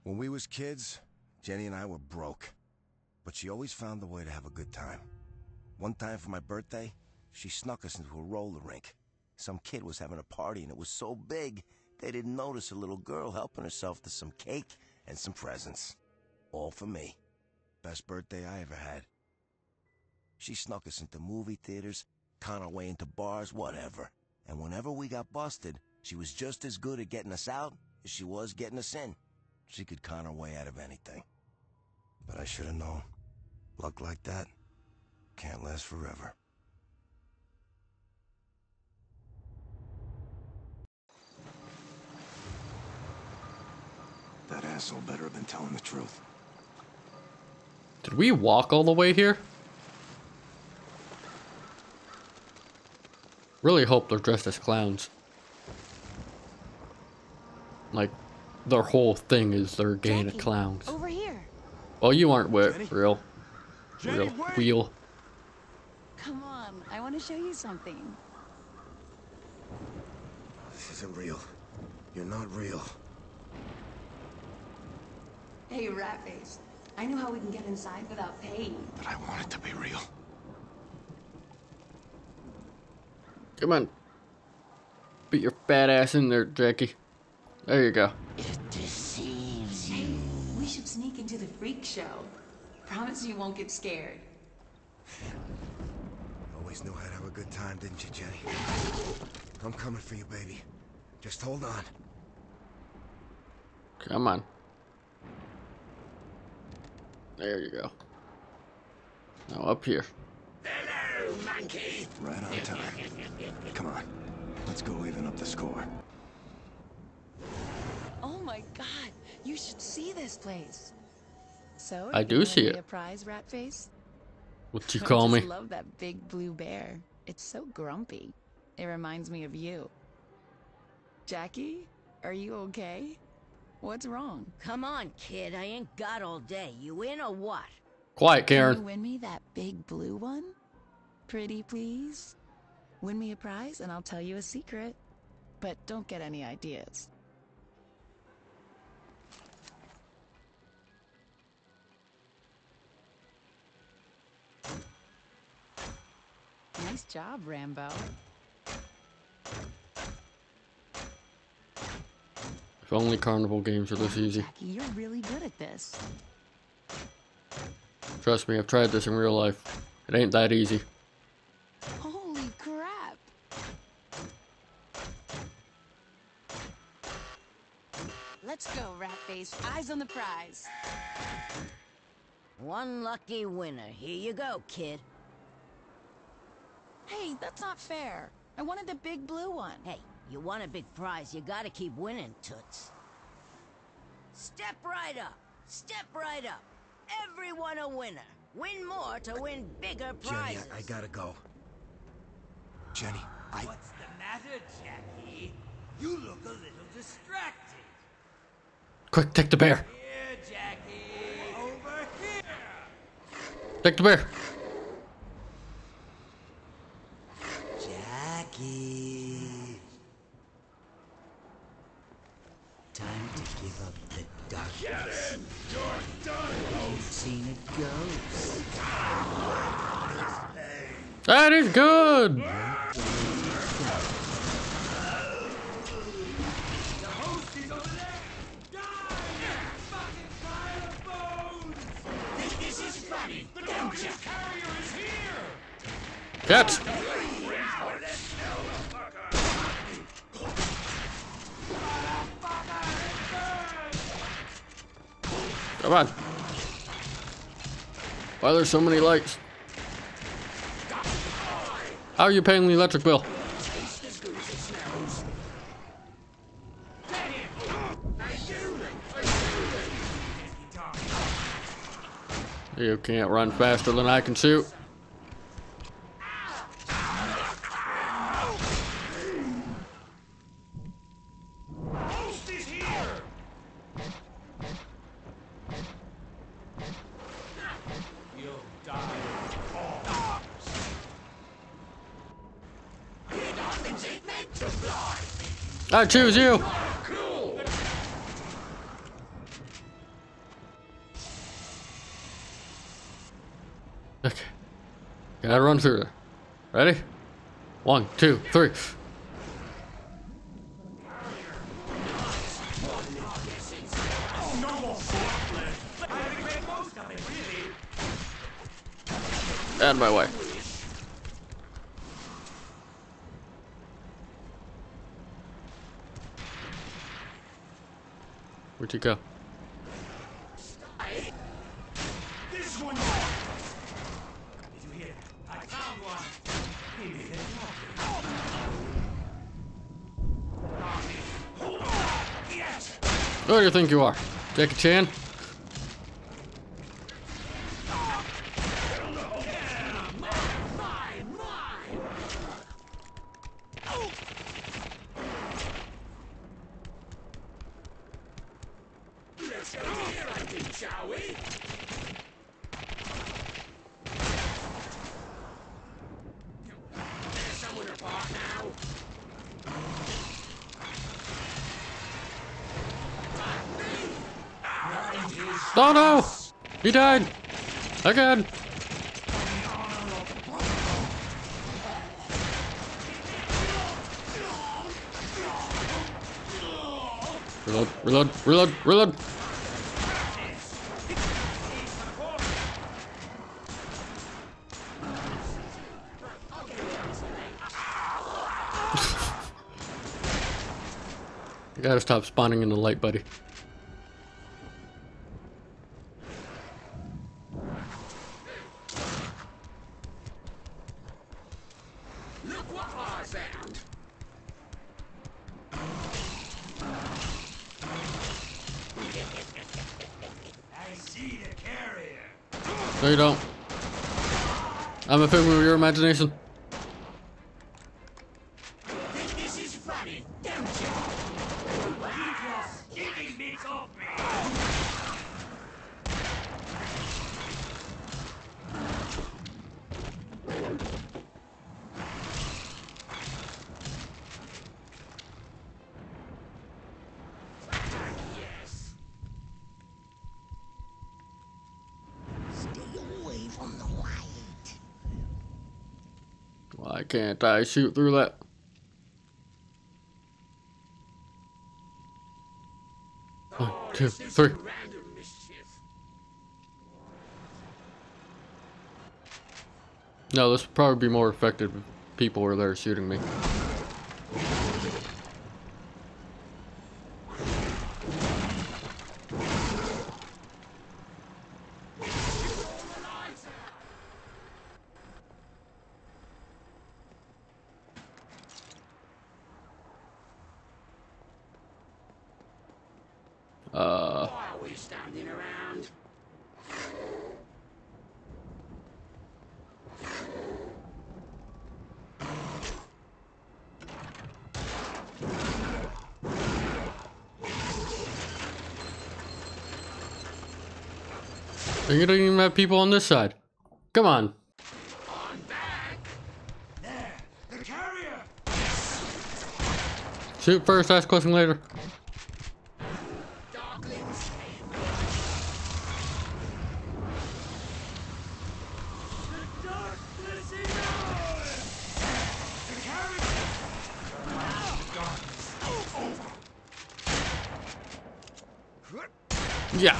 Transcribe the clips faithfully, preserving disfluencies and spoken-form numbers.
When we was kids, Jenny and I were broke. But she always found a way to have a good time. One time for my birthday, she snuck us into a roller rink. Some kid was having a party and it was so big, they didn't notice a little girl helping herself to some cake and some presents. All for me. Best birthday I ever had. She snuck us into movie theaters, con our way into bars, whatever. And whenever we got busted, she was just as good at getting us out as she was getting us in. She could con her way out of anything. But I should have known. Luck like that can't last forever. That asshole better have been telling the truth. Did we walk all the way here? Really hope they're dressed as clowns. Like, their whole thing is they're gang of clowns. Over here. Well, you aren't with Jenny? real, Jenny, real wait. wheel. Come on, I want to show you something. This isn't real. You're not real. Hey, Ratface. I know how we can get inside without paying. But I want it to be real. Come on. Beat your fat ass in there, Jackie. There you go. It deceives you. Hey, we should sneak into the freak show. Promise you won't get scared. Always knew I'd have a good time, didn't you, Jenny? I'm coming for you, baby. Just hold on. Come on. There you go. Now up here. Hello, monkey. Right on time. Come on. Let's go even up the score. Oh my god, you should see this place. So, I you do gonna see win it. me a prize, Ratface? What you I call me? just love that big blue bear. It's so grumpy. It reminds me of you. Jackie, are you okay? What's wrong? Come on, kid. I ain't got all day. You in or what? Quiet, Can you Karen. win me that big blue one? Pretty please? Win me a prize and I'll tell you a secret. But don't get any ideas. Nice job, Rambo. If only carnival games were this easy. Jackie, you're really good at this. Trust me, I've tried this in real life. It ain't that easy. Holy crap! Let's go, Ratface. Eyes on the prize. One lucky winner. Here you go, kid. Hey, that's not fair. I wanted the big blue one. Hey, you want a big prize, you gotta keep winning, Toots. Step right up. Step right up. Everyone a winner. Win more to win bigger prizes. Jenny, I, I gotta go. Jenny, I... What's the matter, Jackie? You look a little distracted. Quick, take the bear. Here, Jackie. Over here. Take the bear. Jackie. Time to give up the darkness. Yes, you're done. You've seen a ghost. That is good. The host is over there. Die! Fucking pile of bones! Think this is funny? The ghost carrier is here! Catch. Come on. Why are there so many lights? How are you paying the electric bill? You can't run faster than I can shoot. Host is here! You'll die. I choose you. Okay. Gotta run through there. Ready? One, two, three. Out of my way. Where'd you go? This one. Did you hear? I found one. Maybe they help you. Yes. Who do you think you are? Jackie Chan? Let's go here, I think, shall we? There's someone apart now. Oh no! He died! Again! Reload, reload, reload, reload! You gotta stop spawning in the light, buddy. Look what I found. I see the carrier. No, you don't. I'm a figment of your imagination. Think this is funny, don't you? You just getting me off me. Yes. Stay away from the light. Why can't I shoot through that? One, two, three. Random mischief. No, this would probably be more effective if people were there shooting me. Uh, Why are we standing around? you don't even have people on this side. Come on. On back. There, the carrier. Shoot first, ask question later. Darklings. The dark blessing hour. The carrier. Darkness. Yeah.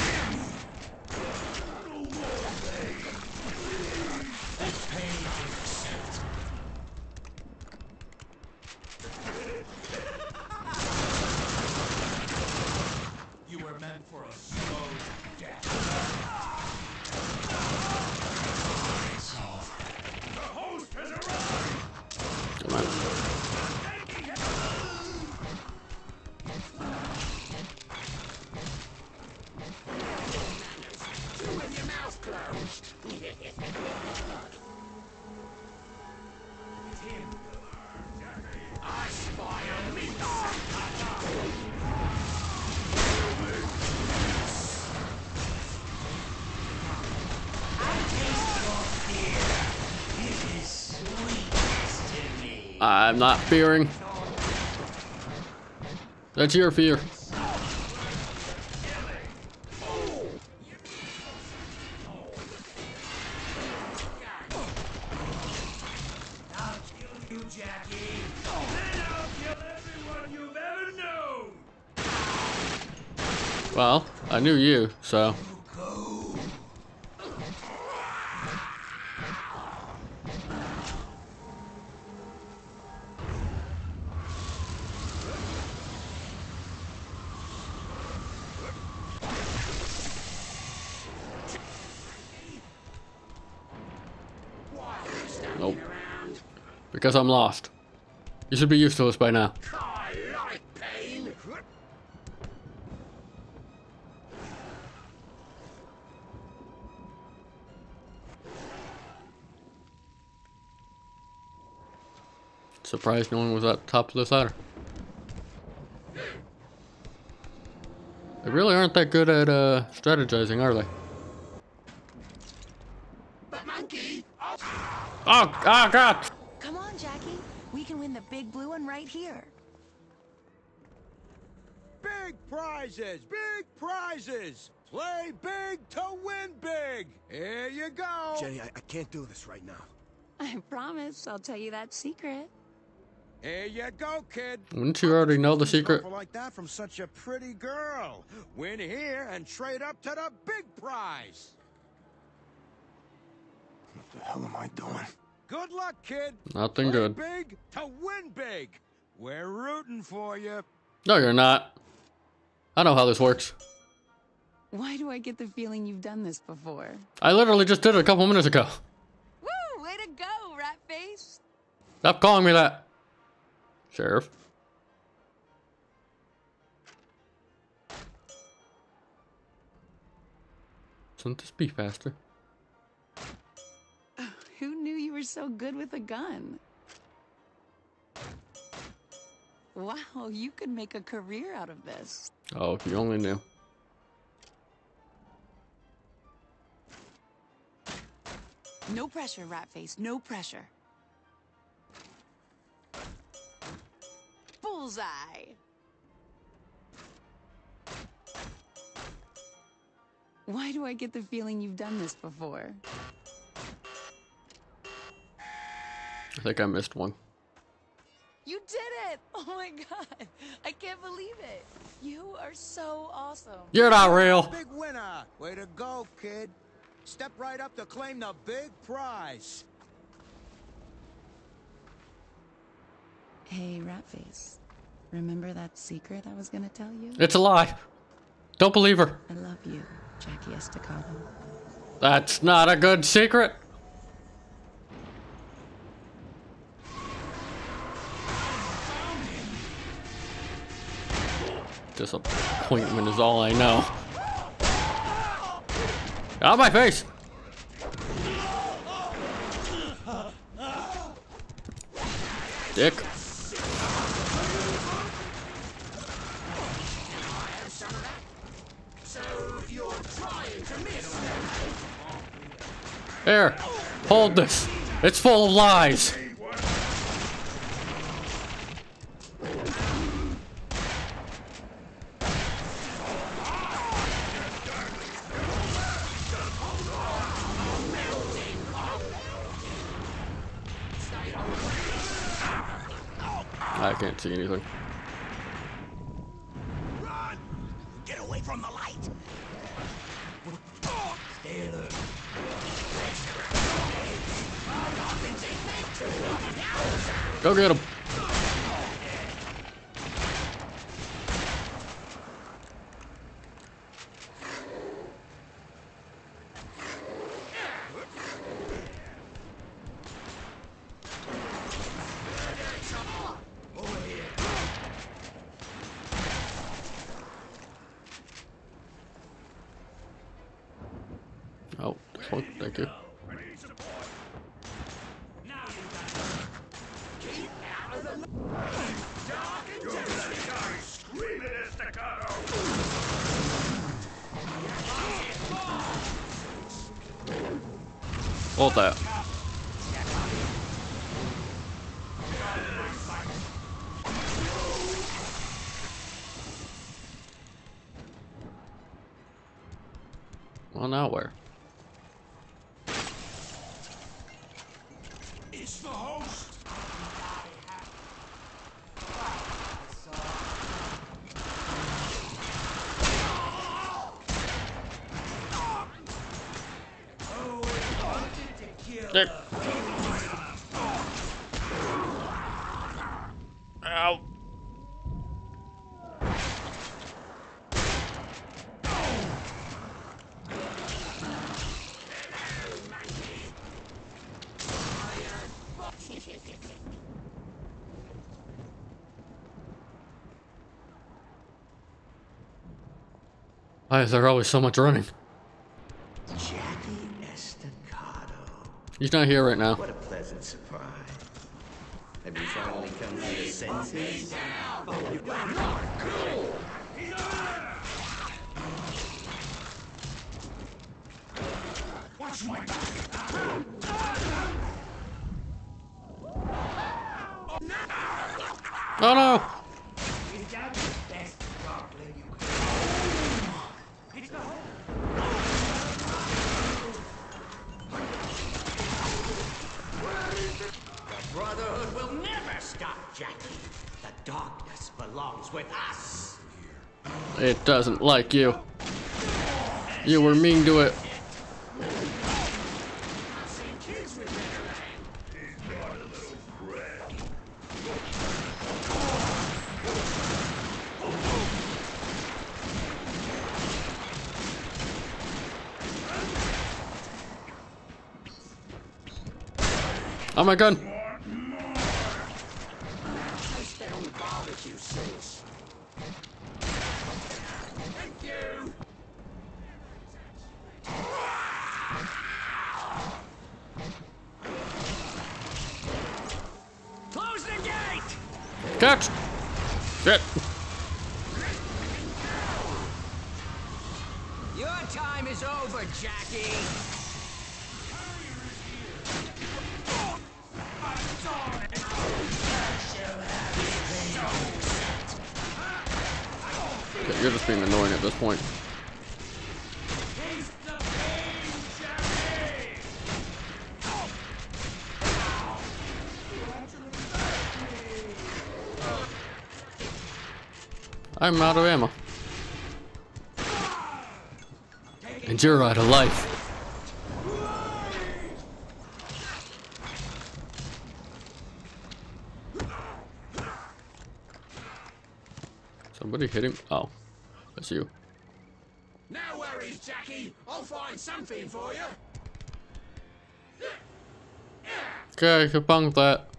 You were meant for a slow death. The host has arrived! Come on. Two with your mouth closed. It's him. I spy a meat. I'm not fearing. That's your fear. Well, I knew you, so. Nope. Because I'm lost. You should be used to this by now. I like pain. Surprised no one was at the top of this ladder. They really aren't that good at uh, strategizing, are they? But monkey. Oh, oh God! Come on, Jackie. We can win the big blue one right here. Big prizes, big prizes. Play big to win big. Here you go. Jenny, I, I can't do this right now. I promise I'll tell you that secret. Here you go, kid. Wouldn't you already know the secret? Offer like that from such a pretty girl. Win here and trade up to the big prize. What the hell am I doing? Good luck, kid. Nothing Play good. big to win big. We're rooting for you. No, you're not. I know how this works. Why do I get the feeling you've done this before? I literally just did it a couple minutes ago. Woo! Way to go, rat face! Stop calling me that, Sheriff. Shouldn't this be faster? Who knew you were so good with a gun? Wow, you could make a career out of this. Oh, if you only knew. No pressure, rat face, no pressure. Bullseye! Why do I get the feeling you've done this before? I think I missed one. You did it! Oh my god! I can't believe it! You are so awesome. You're not real. Big winner. Way to go, kid. Step right up to claim the big prize. Hey, Ratface. Remember that secret I was gonna tell you? It's a lie. Don't believe her. I love you, Jackie Estacado. That's not a good secret. Disappointment is all I know. Out of my face! Dick. There. Hold this. It's full of lies. I can't see anything. Run! Get away from the light! Stay alert. Go get him. Oh, this one, thank you. Hold that. Well, now where? It's the host! Dick. Ow. Why is there always so much running? Jackie Estacado. He's not here right now. What a pleasant surprise. Have you finally come to your senses? Watch my back. Oh no! Brotherhood will never stop, Jackie. The darkness belongs with us. It doesn't like you. You were mean to it. Oh my gun! Close the gate! Catch! Shit! Your time is over, Jackie. Okay, you're just being annoying at this point. I'm out of ammo. And you're out of life. Somebody hit him. Oh, that's you. No worries, Jackie. I'll find something for you. Okay, kabang that.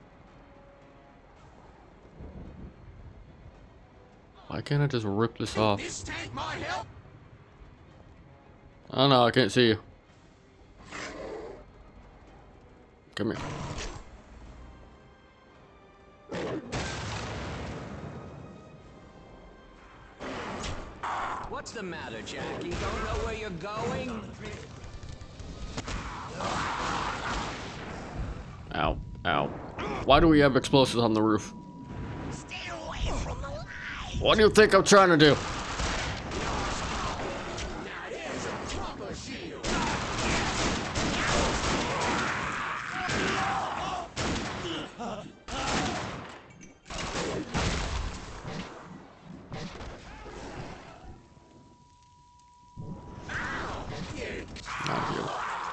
Why can't I just rip this off? This tank might help. Oh no, I can't see you. Come here. What's the matter, Jackie? Don't know where you're going? Ow, ow. Why do we have explosives on the roof? Stay away from the light. What do you think I'm trying to do? Not you.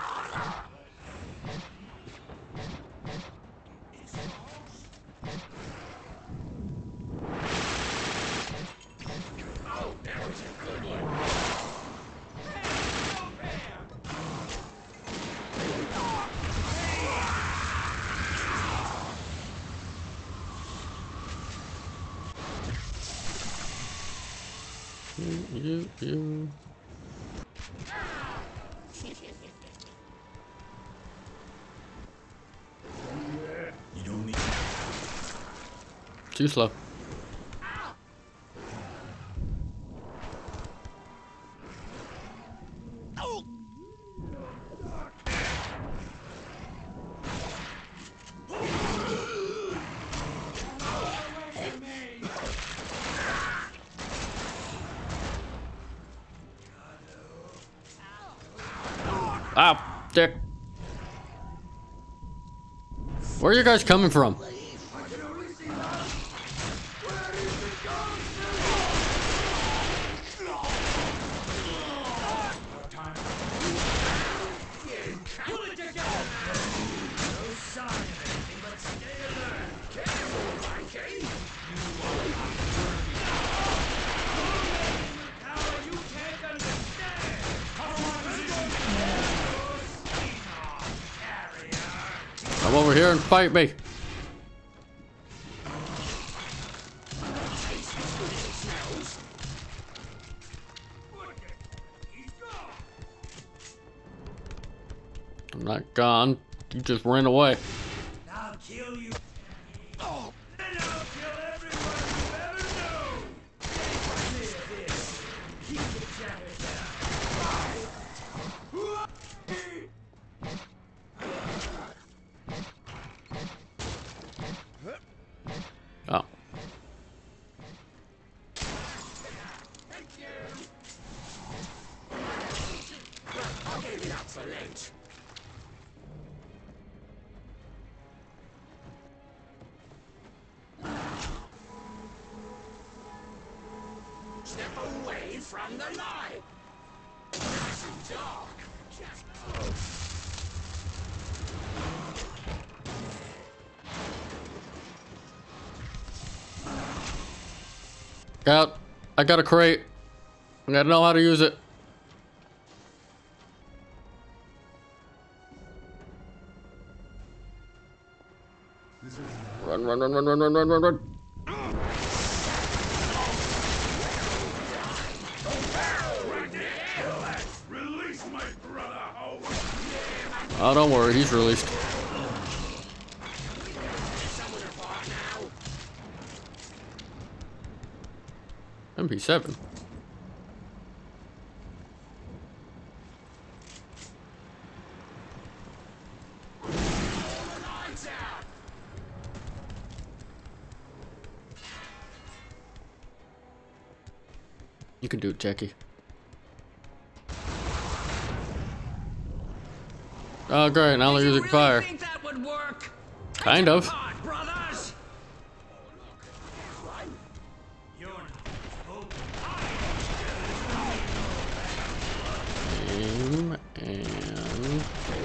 You, you, you. You don't need. Too slow. Ah, dick. Where are you guys coming from? here and fight me. I'm not gone. You just ran away. I'll kill you. Oh, and I'll kill everyone you ever know. Live this. Keep the jacket down. Oh. Thank you. I gave it up for late. Step away from the light. Nice and dark. Got, I got a crate. I gotta know how to use it. Run, run, run, run, run, run, run, run, run. Release my brother, Howard. Oh, don't worry, he's released. M P seven. You can do it, Jackie. Oh, great. Now they're using really fire. Think that would work? Kind of. Apart, brothers. You're not. Aim and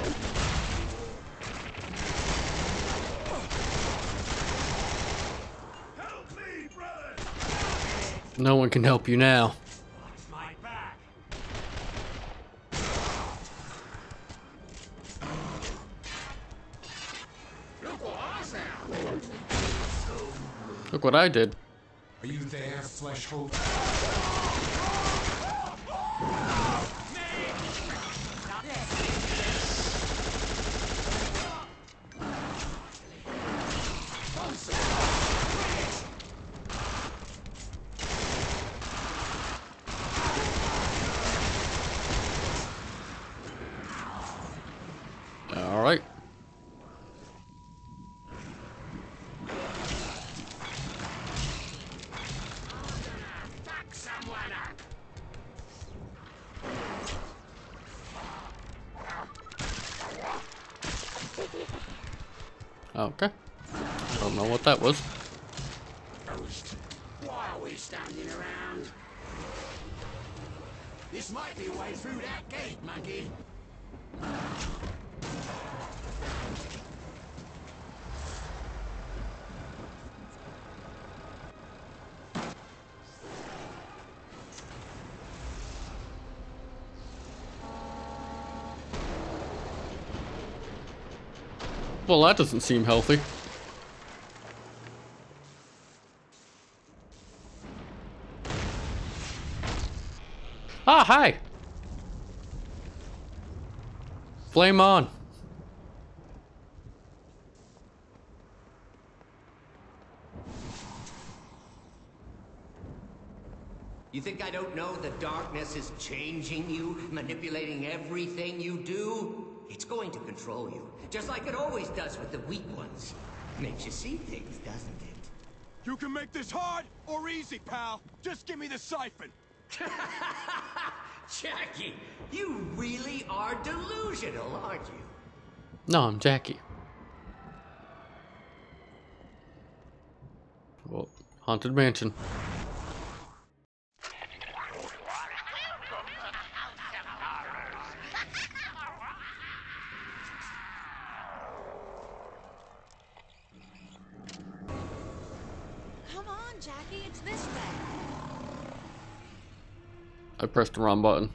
Help me, brother. no one can help you now. Watch my back. Look what I found. Look what I did. Are you there, Flesh Hope? All right. Fuck someone up. Okay. I don't know what that was. Ghost. Why are we standing around? This might be a way through that gate, monkey. Well, that doesn't seem healthy. Ah, hi. Flame on. You think I don't know the darkness is changing you, manipulating everything you do? It's going to control you, just like it always does with the weak ones. Makes you see things, doesn't it? You can make this hard or easy, pal. Just give me the siphon. Jackie, you really are delusional, aren't you? No, I'm Jackie. Well, Haunted Mansion. Come on, Jackie, it's this way. I pressed the wrong button.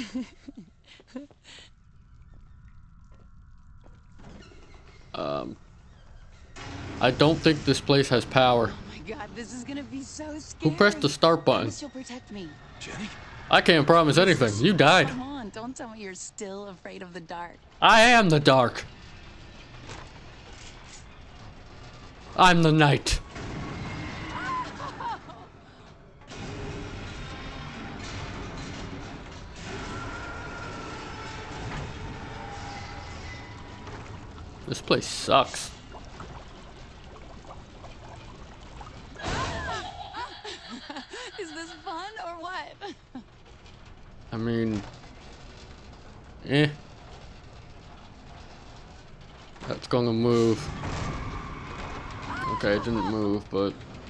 um, I don't think this place has power. Oh my god, this is gonna be so scary. Who pressed the start button? Promise you'll protect me. Jenny? I can't promise anything. You died. Come on, don't tell me you're still afraid of the dark. I am the dark. I'm the night. This place sucks. Is this fun or what? I mean, eh. That's gonna move. Okay, it didn't move, but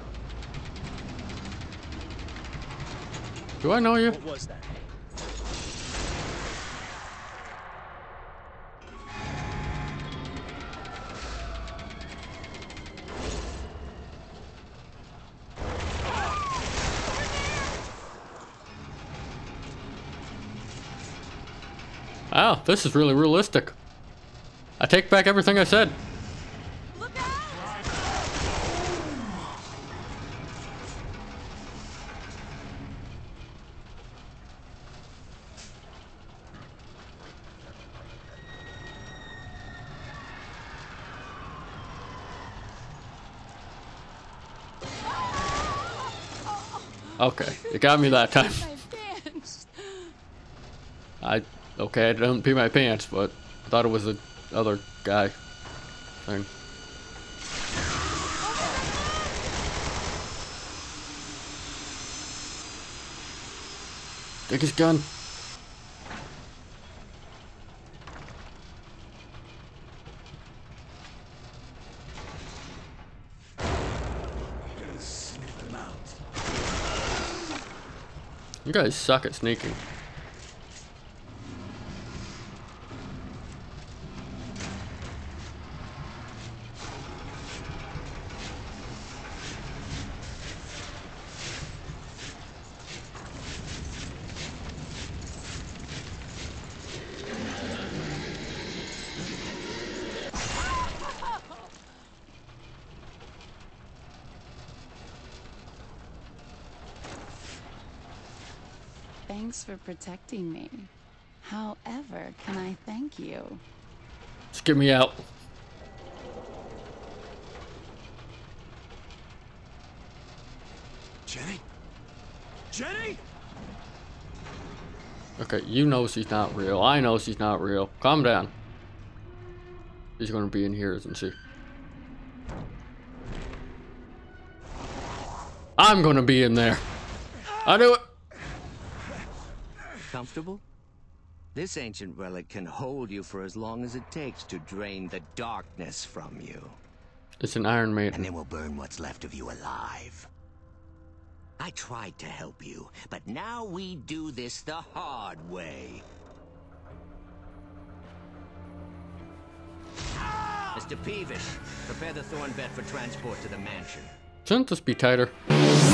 do I know you? What was that? Wow, this is really realistic. I take back everything I said. Look out! Okay, you got me that time. My pants. I okay, I didn't pee my pants, but I thought it was the other guy thing. Take his gun. You guys suck at sneaking. Thanks for protecting me. However, can I thank you? Just get me out. Jenny? Jenny? Okay, you know she's not real. I know she's not real. Calm down. She's gonna be in here, isn't she? I'm gonna be in there. I knew it. Comfortable? This ancient relic can hold you for as long as it takes to drain the darkness from you. It's an Iron Maiden. And then we'll burn what's left of you alive. I tried to help you, but now we do this the hard way. Mister Peevish, prepare the Thorn Vet for transport to the mansion. Shouldn't this be tighter?